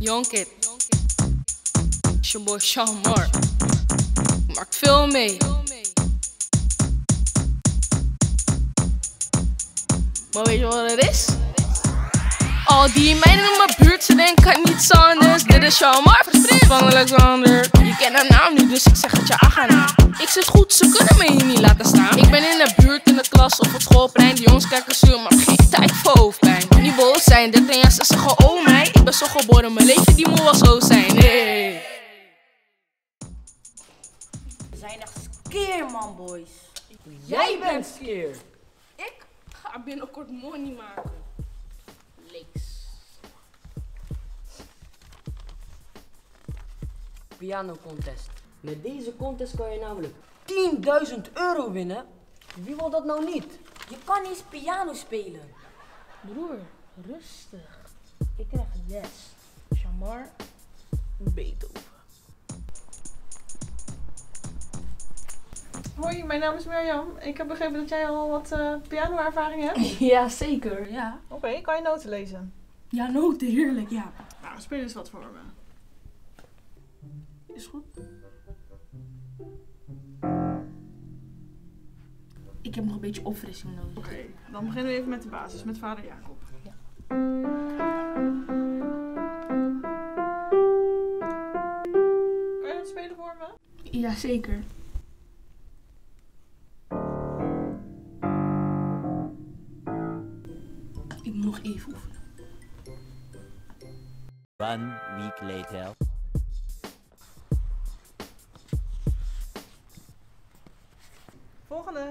Yonkid. It's your boy Sean Mark. Maakt veel mee. Maar weet je wat het is? Al die meiden in mijn buurt, ze denken aan niets anders. Dit is Sean Mark van Alexander. Je kent haar naam niet, dus ik zeg het je achternaam. Ik zit goed, ze kunnen me hier niet laten staan. Ik ben in de buurt, in de klas, op het schoolplein. Die jongens kijken zuur, maar geen tijd voor hoofdpijn. Niet boos zijn, 13 jaar, ze zeggen oh mij. Ik ben zo geboren, mijn leven die moet wel zo zijn. Hey. We zijn echt skeerman, boys. Jij bent skeer. Ik ga binnenkort money maken. Leeks. Piano contest. Met deze contest kan je namelijk 10.000 euro winnen. Wie wil dat nou niet? Je kan eens piano spelen. Broer, rustig. Ik krijg les. Shamar, Beethoven. Hoi, mijn naam is Mirjam. Ik heb begrepen dat jij al wat piano-ervaring hebt. Ja, zeker, ja. Oké, kan je noten lezen? Ja, noten, heerlijk, ja. Nou, speel eens wat voor me. Is goed. Ik heb nog een beetje opfrissing nodig. Oké, dan beginnen we even met de basis, met vader Jacob. Ja. Kan je dat spelen voor me? Ja, zeker. Ik moet nog even oefenen. 1 week later. Volgende.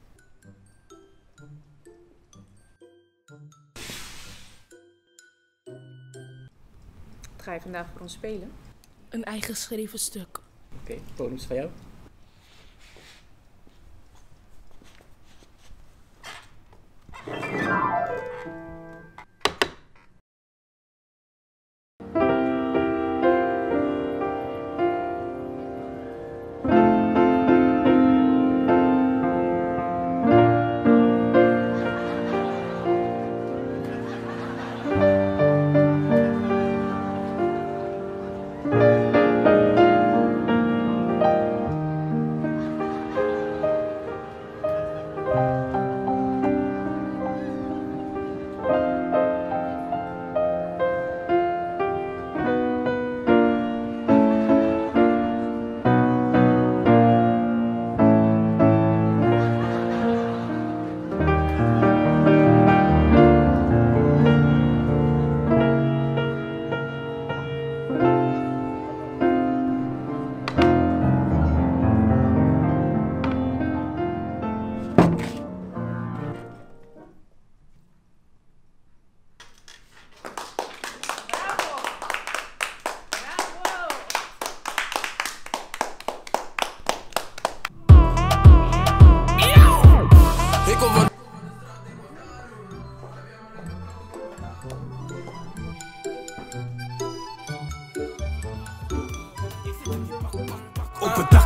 Wat ga je vandaag voor ons spelen? Een eigen geschreven stuk. Oké, podium is van jou. Op een dag